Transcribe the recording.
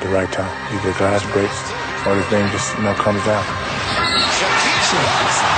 the right time. Either glass breaks or the thing just, comes down.